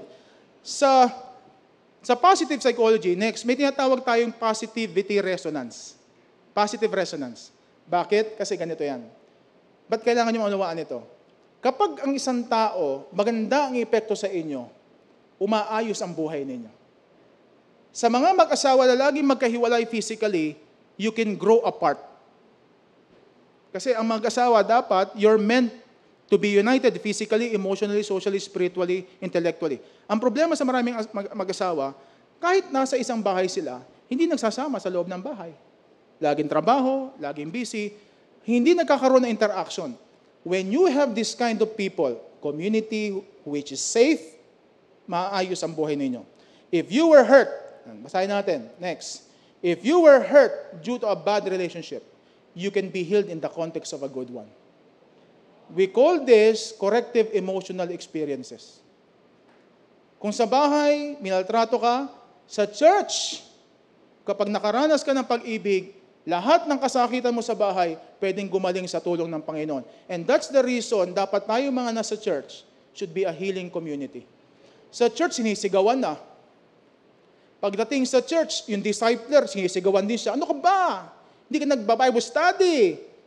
S1: Sa positive psychology, next, may tinatawag tayong positivity resonance. Positive resonance. Bakit? Kasi ganito yan. Ba't kailangan nyo maunawaan ito? Kapag ang isang tao, maganda ang epekto sa inyo, umaayos ang buhay ninyo. Sa mga mag-asawa na laging magkahiwalay physically, you can grow apart. Kasi ang mag-asawa dapat, you're meant to be united physically, emotionally, socially, spiritually, intellectually. Ang problema sa maraming mag-asawa, kahit nasa isang bahay sila, hindi nagsasama sa loob ng bahay. Laging trabaho, laging busy, hindi nagkakaroon ng interaction. When you have this kind of people, community which is safe, maayos ang buhay ninyo. If you were hurt, basahin natin, next. If you were hurt due to a bad relationship, you can be healed in the context of a good one. We call this corrective emotional experiences. Kung sa bahay, minaltrato ka, sa church, kapag nakaranas ka ng pag-ibig, lahat ng kasakitan mo sa bahay, pwedeng gumaling sa tulong ng Panginoon. And that's the reason, dapat tayo mga nasa church should be a healing community. Sa church, sinisigawan na. Pagdating sa church, yung discipler, sinisigawan din siya. Ano ka ba? Hindi ka nagba-Bible study.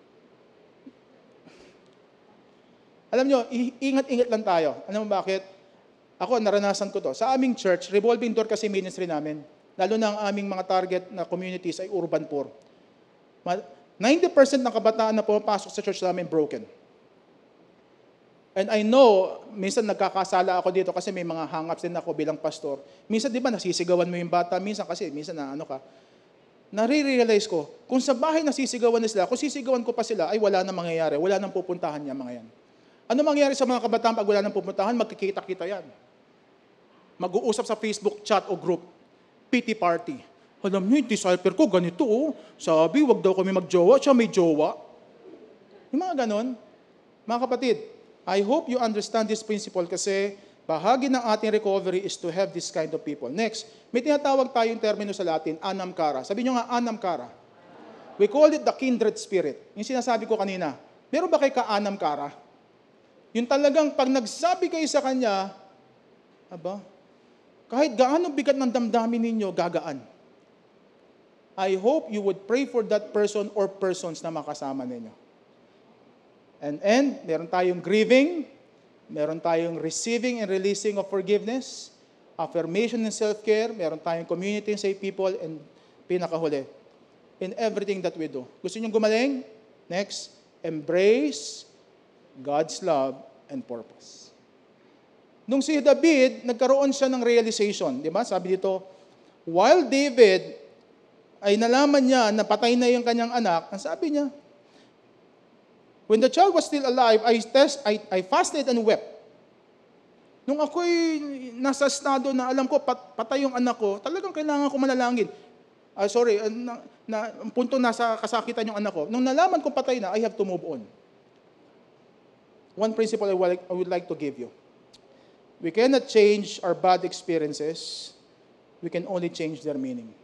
S1: Alam nyo, ingat-ingat lang tayo. Alam mo bakit? Ako, naranasan ko to. Sa aming church, revolving door kasi ministry namin. Lalo na ang aming mga target na communities ay urban poor. 90% ng kabataan na pumapasok sa church namin broken. And I know, minsan nagkakasala ako dito kasi may mga hang-ups din ako bilang pastor. Minsan, di ba, nasisigawan mo yung bata. Minsan na ano ka. Nare-realize ko, kung sa bahay nasisigawan na sila, kung sisigawan ko pa sila, ay wala nang mangyayari. Wala nang pupuntahan niya mga yan. Ano mangyayari sa mga kabataan pag wala nang pupuntahan? Magkikita-kita yan. Mag-uusap sa Facebook chat o group. Pity party. Alam niyo, yung disciple ko, ganito oh. Sabi, wag daw kami magjowa, siya may jowa. Yung mga ganon. Mga kapatid, I hope you understand this principle kasi bahagi ng ating recovery is to have this kind of people. Next, may tinatawag tayong termino sa Latin, anam cara. Sabi nyo nga, anam cara. We call it the kindred spirit. Yung sinasabi ko kanina, meron ba kayo ka-anam cara? Yung talagang pag nagsabi kayo sa kanya, kahit gaano bigat ng damdamin ninyo, gagaan. I hope you would pray for that person or persons na makasama ninyo. And meron tayong grieving, meron tayong receiving and releasing of forgiveness, affirmation and self-care, meron tayong community and safe people, and pinakahuli, in everything that we do. Gusto nyo gumaling? Next, embrace God's love and purpose. Nung si David, nagkaroon siya ng realization. Di ba? Sabi dito, while David ay nalaman niya na patay na yung kanyang anak, ang sabi niya, when the child was still alive, I fasted and wept. Nung ako'y nasa estado na alam ko, patay yung anak ko, talagang kailangan ko manalangin. Ang punto nasa kasakitan yung anak ko. Nung nalaman ko patay na, I have to move on. One principle I would like to give you. We cannot change our bad experiences. We can only change their meaning.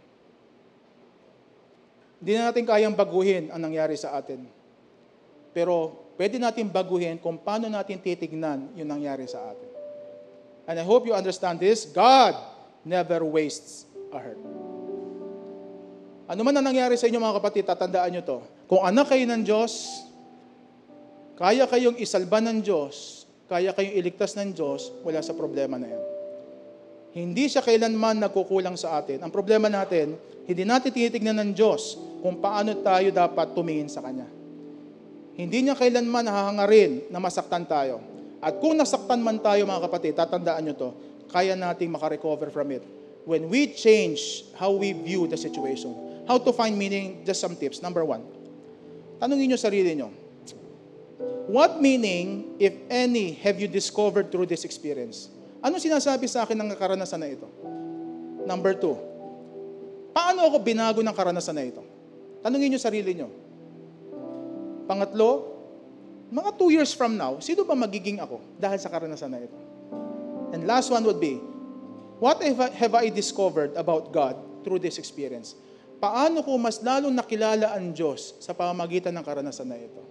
S1: Hindi na natin kayang baguhin ang nangyari sa atin. Pero pwede natin baguhin kung paano natin titignan yung nangyari sa atin. And I hope you understand this. God never wastes a hurt. Ano man ang nangyari sa inyo mga kapatid, tatandaan nyo to. Kung anak kayo ng Diyos, kaya kayong isalba ng Diyos, kaya kayong iligtas ng Diyos, wala sa problema na yan. Hindi siya kailanman nagkukulang sa atin. Ang problema natin, hindi natin tinitignan ng Diyos kung paano tayo dapat tumingin sa Kanya. Hindi niya kailanman hahangarin na masaktan tayo. At kung nasaktan man tayo mga kapatid, tatandaan nyo to, kaya nating makarecover from it. When we change how we view the situation. How to find meaning, just some tips. Number one, tanungin nyo sarili nyo, What meaning, if any, have you discovered through this experience? Ano sinasabi sa akin ng karanasan na ito? Number 2, paano ako binago ng karanasan na ito? Tanungin niyo sarili niyo. Pangatlo, mga 2 years from now, sino ba magiging ako dahil sa karanasan na ito? And last one would be, what have I discovered about God through this experience? Paano ko mas lalong nakilala ang Diyos sa pamamagitan ng karanasan na ito?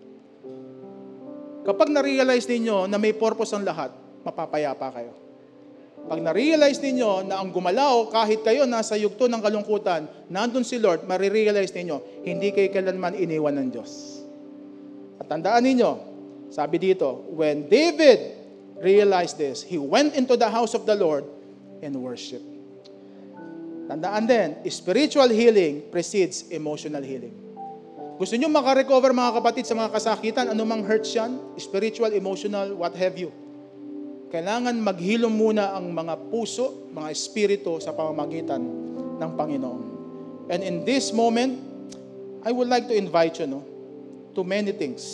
S1: Kapag na-realize ninyo na may purpose ang lahat, mapapayapa kayo. Pag na-realize ninyo na ang gumalaw, kahit kayo nasa yugto ng kalungkutan, nandun si Lord, marirealize ninyo, hindi kayo kailanman iniwan ng Diyos. At tandaan ninyo, sabi dito, when David realized this, he went into the house of the Lord and worshiped. Tandaan din, spiritual healing precedes emotional healing. Gusto nyo makarecover mga kapatid sa mga kasakitan, anumang hurts yan, spiritual, emotional, what have you. Kailangan maghilom muna ang mga puso, mga espiritu sa pamamagitan ng Panginoon. And in this moment, I would like to invite you to many things.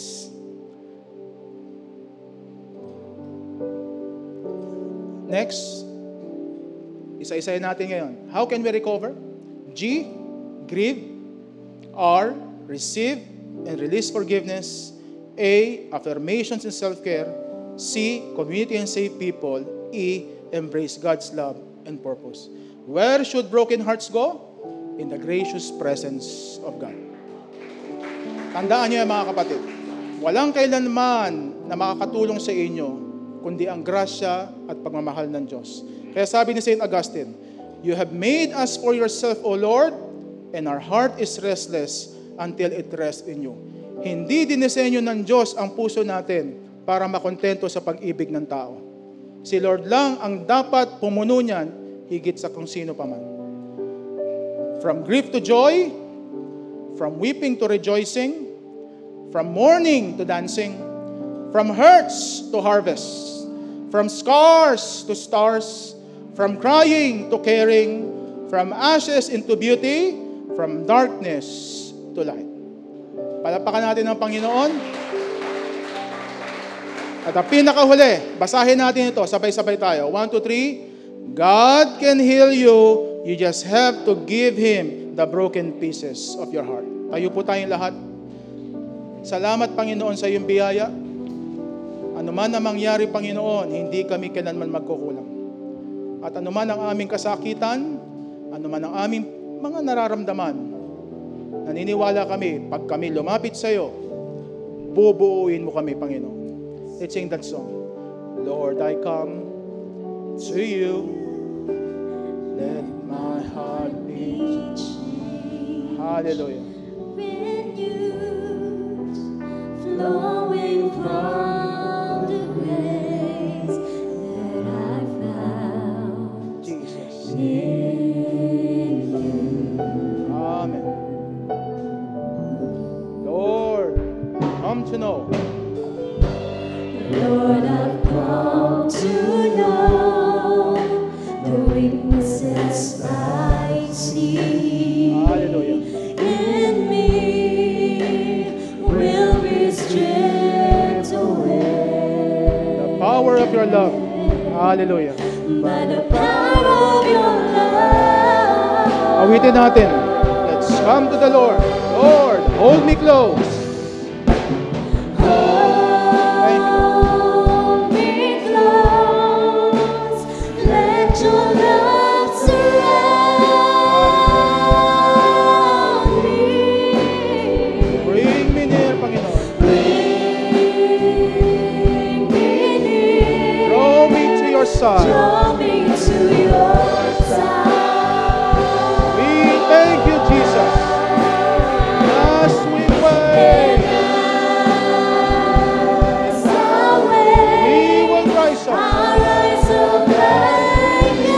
S1: Next, isa-isahin natin ngayon. How can we recover? G, grieve. R, receive and release forgiveness. A, affirmations and self-care. C, community and save people. E, embrace God's love and purpose. Where should broken hearts go? In the gracious presence of God. Tandaan niyo mga kapatid, walang kailanman na makakatulong sa inyo kundi ang grasya at pagmamahal ng Diyos. Kaya sabi ni St. Augustine, you have made us for yourself, O Lord, and our heart is restless until it rests in you. Hindi dinisenyo ng Diyos ang puso natin para makontento sa pag-ibig ng tao. Si Lord lang ang dapat pumuno niyan higit sa kung sino pa man. From grief to joy, from weeping to rejoicing, from mourning to dancing, from hurts to harvest, from scars to stars, from crying to caring, from ashes into beauty, from darkness to light. Palapakan natin ang Panginoon. At ang pinakahuli, basahin natin ito, sabay-sabay tayo. 1, 2, 3. God can heal you. You just have to give Him the broken pieces of your heart. Tayo po tayong lahat. Salamat, Panginoon, sa iyong biyaya. Ano man ang mangyari, Panginoon, hindi kami kailanman magkukulang. At ano man ang aming kasakitan, ano man ang aming mga nararamdaman, naniniwala kami, pag kami lumapit sa iyo, bubuuin mo kami, Panginoon. Let's sing that song. Lord, I come to you. Let my heart beat. Hallelujah.
S2: When you flowing from the grace that I found
S1: Jesus.
S2: in you.
S1: Amen. Lord, come to know.
S2: Lord, I've come to know the weaknesses I see.
S1: Hallelujah.
S2: In me will be stripped away.
S1: The power of your love. Hallelujah.
S2: By the power of your love.
S1: Awitin natin. Let's come to the Lord. Lord, hold me close.
S2: Hold me close. Let your love surround me.
S1: Bring me near, Panginoon.
S2: Bring me near.
S1: Draw me to your side.
S2: Draw me to your side.
S1: We thank you, Jesus. As we wait,
S2: As I
S1: we
S2: wait,
S1: will rise
S2: I
S1: up.
S2: rise up like an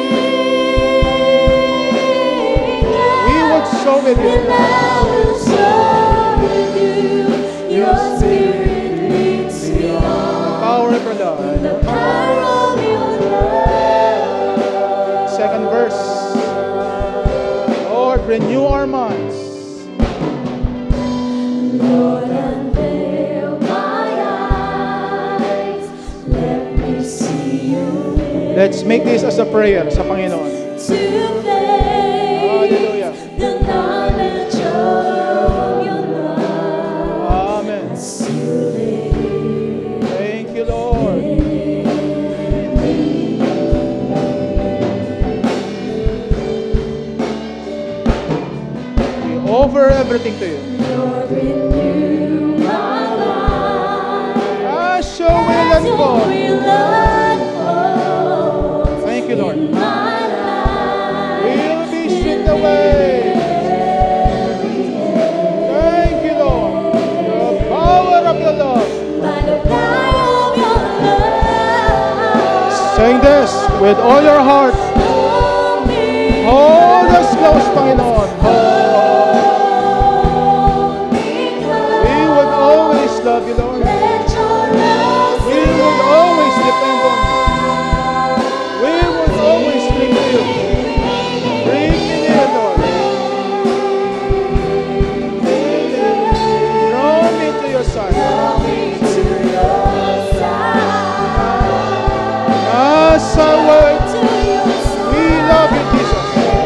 S1: We will sow with you.
S2: and I will soar with you. Your spirit leads me on.
S1: Power of your love.
S2: The power of your love.
S1: Second verse. Lord, renew our minds.
S2: Lord, unveil
S1: Let's make this as a prayer sa Panginoon.
S2: to faith,
S1: Hallelujah.
S2: the knowledge of your love.
S1: Amen.
S2: As you live.
S1: Thank you, Lord. We offer everything to you.
S2: Lord, renew my life.
S1: As your will
S2: As your
S1: unfold.
S2: will unfolds
S1: Thank you, Lord.
S2: in my life.
S1: We'll be stripped away. Thank you, Lord. The power of your love.
S2: By the power of your love.
S1: Sing this with all your heart.
S2: Hold me.
S1: Hold us close, Panginoon.
S2: Hold me close.
S1: We would always love you, Lord.
S2: Let your love
S1: We would always depend on you. We would always cling to you. Bring me near, Lord. Draw me to your side.
S2: draw me to your side.
S1: As I wait,
S2: To your side.
S1: we love you, Jesus.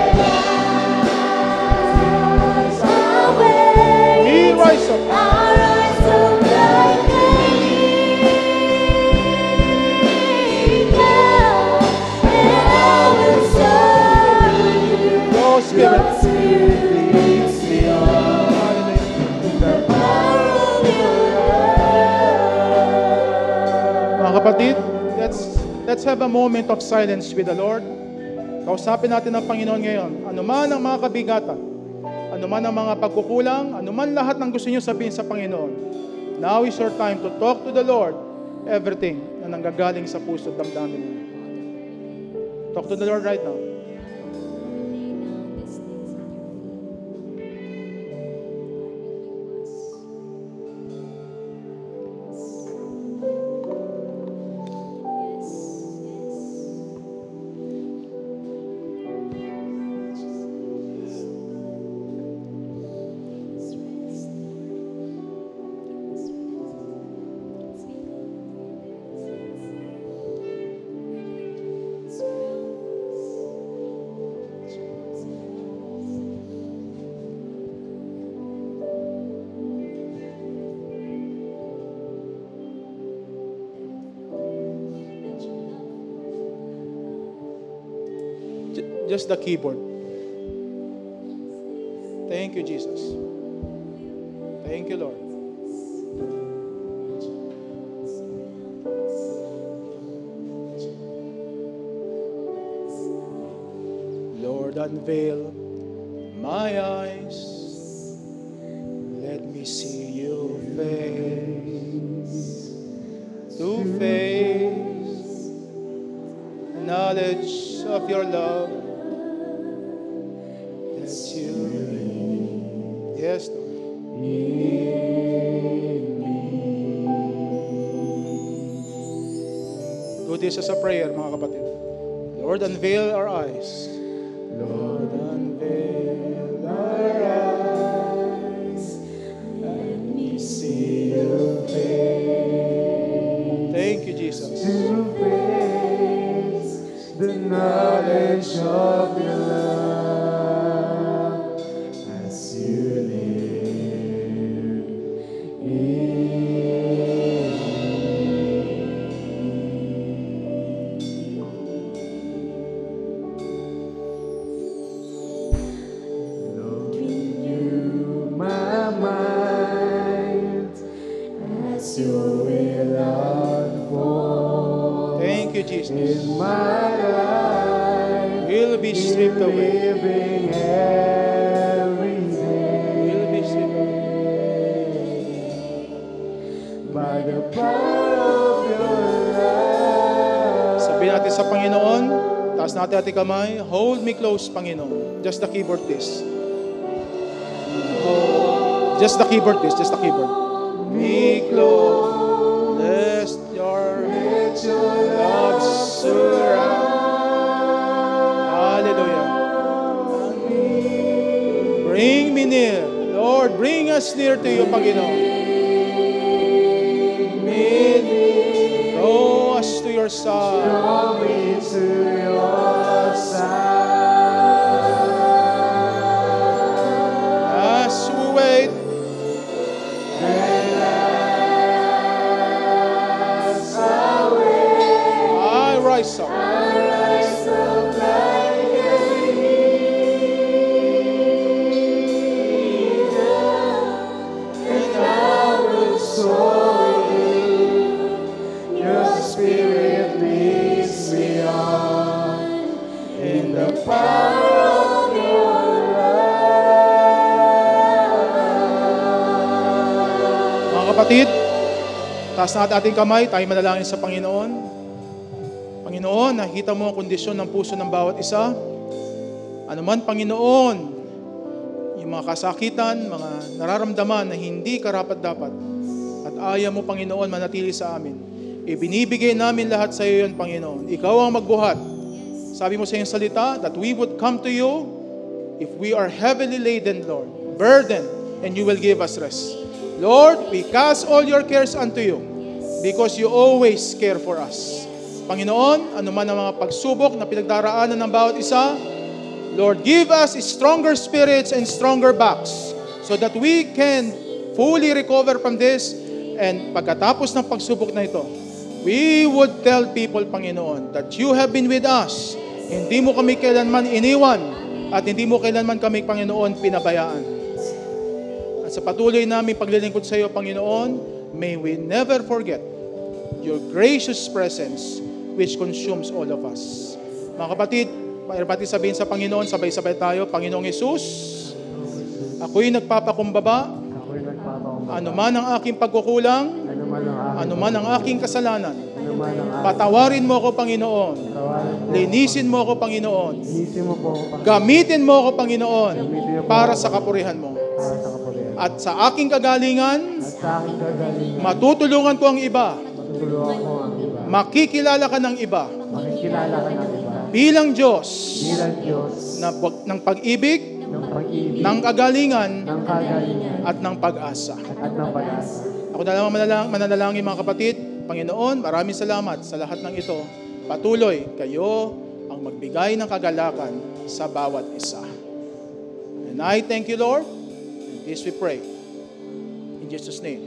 S2: As I wait,
S1: We rise up.
S2: I rise up like an eagle, and I will serve you.
S1: Your Spirit.
S2: Your spirit leads me on. The power of your love.
S1: Mga kapatid, let's have a moment of silence with the Lord. Kausapin natin ang Panginoon ngayon. Ano man ang mga kabigatan, ano man ang mga pagkukulang, ano man lahat ng gusto niyo sabihin sa Panginoon. Now is your time to talk to the Lord everything na nanggagaling sa puso at damdamin mo. Talk to the Lord right now. Just the keyboard. Thank you, Jesus. Thank you, Lord. Lord, unveil my eyes. Let me see you face to face. Knowledge of your love. That's you. Yes, Lord. Do this as a prayer, mga kapatid. Lord, unveil our eyes. Lord, unveil our eyes. Let me see your face. Thank you, Jesus.
S3: The knowledge of your love as you live in Lord, renew my mind as your will unfold.
S1: Thank you, Jesus.
S3: In my life,
S1: We'll be stripped away.
S3: living every day
S1: We'll be stripped away.
S3: by the power of your love.
S1: Sabihin natin sa Panginoon, taas natin ating kamay, hold me close, Panginoon. Just the keyboard, please. Just the keyboard, please. Just the keyboard. Me close, lest your love surround. Hallelujah. Bring me near. Lord, bring us near to you, Panginoon. Draw us to your your side.
S3: Draw me to your side.
S1: As we wait,
S3: As I wait,
S1: I rise up.
S3: I rise up like an eagle, and I will soar you. Your spirit leads me on in the power of your love.
S1: Mga kapatid, taas natin ating kamay, tayo manalangin sa Panginoon. Panginoon, nakita mo ang kondisyon ng puso ng bawat isa. Ano man, Panginoon, yung mga kasakitan, mga nararamdaman na hindi karapat-dapat, at ayaw mo, Panginoon, manatili sa amin. Ibinibigay namin lahat sa iyo yun, Panginoon. Ikaw ang magbuhat. Sabi mo sa iyong salita that we would come to you if we are heavily laden, Lord, burdened, and you will give us rest. Lord, we cast all your cares unto you because you always care for us. Panginoon, anuman ang mga pagsubok na pinagdaraanan ng bawat isa, Lord, give us stronger spirits and stronger backs so that we can fully recover from this, and pagkatapos ng pagsubok na ito, we would tell people, Panginoon, that you have been with us. Hindi mo kami kailanman iniwan at hindi mo kailanman kami, Panginoon, pinabayaan. At sa patuloy namin paglilingkod sa iyo, Panginoon, may we never forget your gracious presence which consumes all of us. Mga kapatid, pati sabihin sa Panginoon, sabay-sabay tayo, Panginoong Hesus, ako'y nagpapakumbaba,
S3: Ako'y nagpapakumbaba.
S1: anuman ang aking pagkukulang, anuman ang aking kasalanan, patawarin mo ako, Panginoon. Linisin mo ako, Panginoon.
S3: Linisin mo po ako, Panginoon.
S1: Gamitin mo ako, Panginoon, para sa kapurihan mo.
S3: Para sa kapurihan.
S1: At sa aking kagalingan,
S3: At sa aking gagalingan,
S1: matutulungan ko ang iba.
S3: matutulungan ko ang iba.
S1: Makikilala ka ng iba
S3: Makikilala ka ng iba.
S1: bilang Diyos
S3: Bilang Diyos
S1: ng pag-ibig,
S3: ng pag-ibig,
S1: ng kagalingan,
S3: ng kagalingan,
S1: at ng pag-asa.
S3: at ng pag-asa.
S1: Ako na lang mananalangin, mga kapatid. Panginoon, maraming salamat sa lahat ng ito. Patuloy, kayo ang magbigay ng kagalakan sa bawat isa. And I thank you, Lord. And this we pray. In Jesus' name.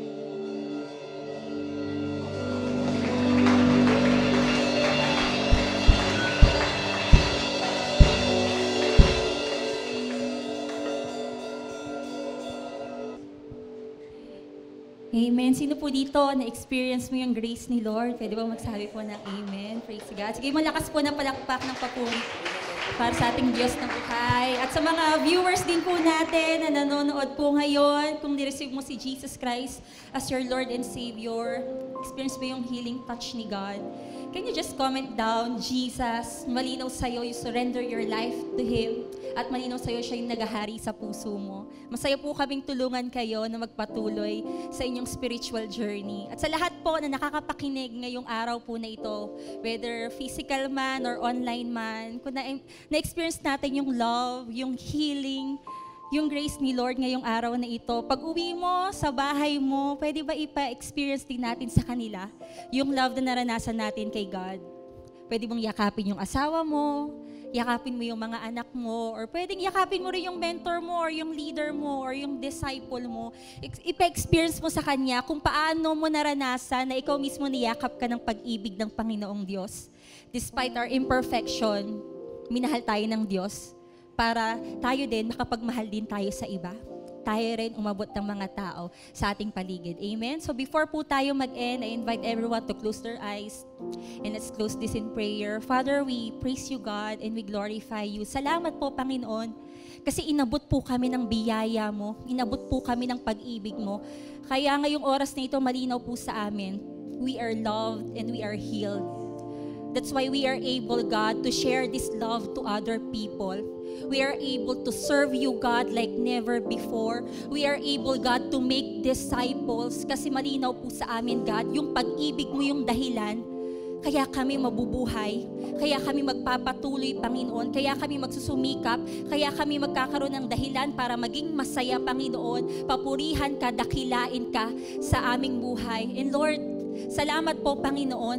S4: Amen. Sino po dito na-experience mo yung grace ni Lord? Pwede ba magsabi po ng Amen? Praise God. Sige, malakas po ng palakpak ng papuri para sa ating Diyos ng buhay. At sa mga viewers din po natin na nanonood po ngayon, kung nireceive mo si Jesus Christ as your Lord and Savior, experience mo yung healing touch ni God. Can you just comment down, Jesus, malinaw sa'yo, you surrender your life to Him, at malinaw sa'yo siya yung nagahari sa puso mo. Masaya po kaming tulungan kayo na magpatuloy sa inyong spiritual journey. At sa lahat po na nakakapakinig ngayong araw po na ito, whether physical man or online man, kung na-experience natin yung love, yung healing, yung grace ni Lord ngayong araw na ito, pag uwi mo sa bahay mo, pwede ba ipa-experience din natin sa kanila yung love na naranasan natin kay God? Pwede mong yakapin yung asawa mo, yakapin mo yung mga anak mo, or pwedeng yakapin mo rin yung mentor mo, or yung leader mo, or yung disciple mo. Ipa-experience mo sa kanya kung paano mo naranasan na ikaw mismo niyakap ka ng pag-ibig ng Panginoong Diyos. Despite our imperfection, minahal tayo ng Diyos para tayo din makapagmahal din tayo sa iba. Tayo rin umabot ng mga tao sa ating paligid. Amen? So before po tayo mag-end, I invite everyone to close their eyes. And let's close this in prayer. Father, we praise you, God, and we glorify you. Salamat po, Panginoon, kasi inabot po kami ng biyaya mo. Inabot po kami ng pag-ibig mo. Kaya ngayong oras na ito, malinaw po sa amin. We are loved and we are healed. That's why we are able, God, to share this love to other people. We are able to serve you, God, like never before. We are able, God, to make disciples kasi malinaw po sa amin, God, yung pag-ibig mo yung dahilan. Kaya kami mabubuhay, kaya kami magpapatuloy, Panginoon, kaya kami magsusumikap, kaya kami magkakaroon ng dahilan para maging masaya, Panginoon, papurihan ka, dakilain ka sa aming buhay. And Lord, salamat po, Panginoon,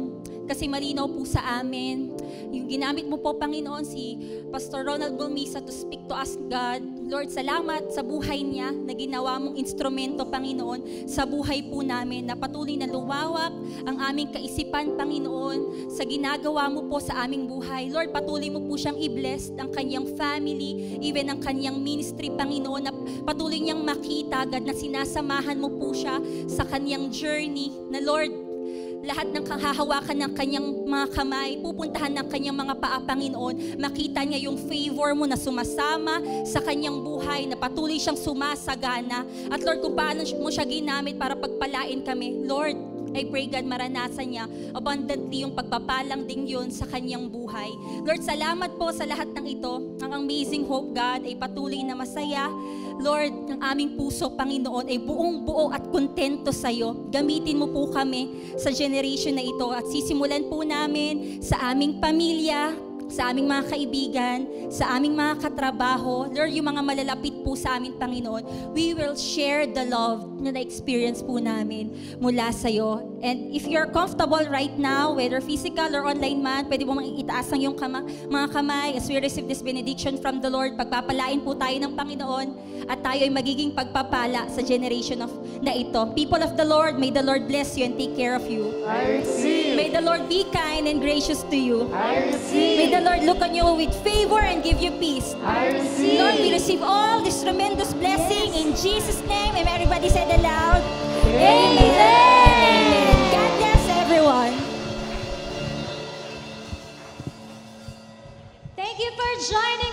S4: kasi malinaw po sa amin. Yung ginamit mo po, Panginoon, si Pastor Ronald Bulmisa to speak to us, God. Lord, salamat sa buhay niya na ginawa mong instrumento, Panginoon, sa buhay po namin, na patuloy na luwawak ang aming kaisipan, Panginoon, sa ginagawa mo po sa aming buhay. Lord, patuloy mo po siyang i-bless, ang kanyang family, even ang kanyang ministry, Panginoon, na patuloy niyang makita, God, na sinasamahan mo po siya sa kanyang journey, na Lord, lahat ng hahawakan ng kanyang mga kamay, pupuntahan ng kanyang mga paa, Panginoon, makita niya yung favor mo na sumasama sa kanyang buhay, na patuloy siyang sumasagana. At Lord, kung paano mo siya ginamit para pagpalain kami, Lord, I pray, God, maranasan niya abundantly yung pagpapalang din yun sa kanyang buhay. Lord, salamat po sa lahat ng ito. Ang Amazing Hope, God, ay patuloy na masaya. Lord, ang aming puso, Panginoon, ay buong-buo at kontento sa iyo. Gamitin mo po kami sa generation na ito at sisimulan po namin sa aming pamilya, sa aming mga kaibigan, sa aming mga katrabaho. Lord, yung mga malalapit po sa amin, Panginoon, we will share the love na na-experience po namin mula sa iyo. And if you're comfortable right now, whether physical or online man, pwede mo itaas ang iyong mga kamay as we receive this benediction from the Lord. Pagpapalain po tayo ng Panginoon at tayo ay magiging pagpapala sa generation na ito. People of the Lord, may the Lord bless you and take care of you.
S3: I receive.
S4: May the Lord be kind and gracious to you.
S3: I receive.
S4: May the Lord look on you with favor and give you peace.
S3: I receive.
S4: Lord, we receive all this tremendous blessing in Jesus' name. And everybody said aloud, Amen. God bless everyone.
S2: Thank you for joining